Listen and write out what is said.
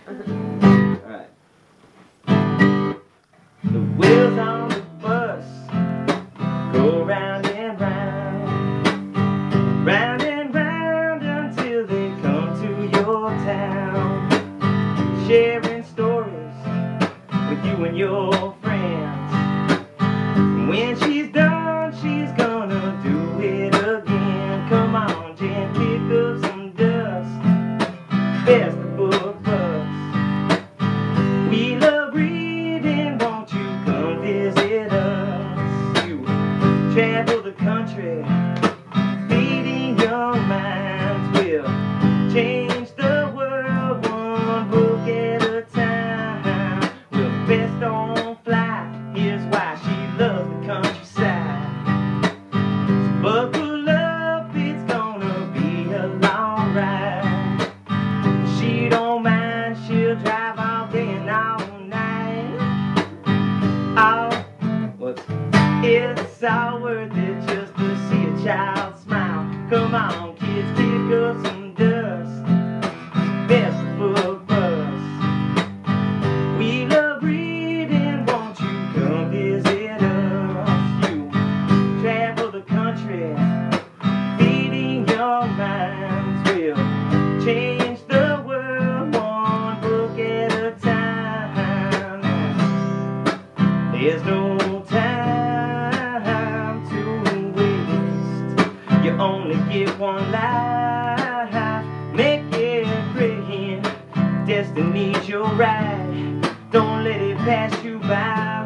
Alright. The wheels on the bus go round and round, round and round until they come to your town, sharing stories with you and your friends. When she's done, she's gonna do it again. Come on, Jen, pick up some dust. There's the book bus. We love reading, won't you come visit us? You travel the country, feeding young minds will change the world one book at a time. Well, best don't fly, here's why she loves the countryside. So buckle up, it's gonna be a long ride. She don't mind, she'll drive all day and all night. Oh, it's all worth it just to see a child smile. Come on, kids, kick up some dust. Best book bus. We love reading, won't you come visit us? You travel the country, feeding your minds will change the world one book at a time. There's no time to waste. You only get one life. Make it great. Destiny's your ride. Don't let it pass you by.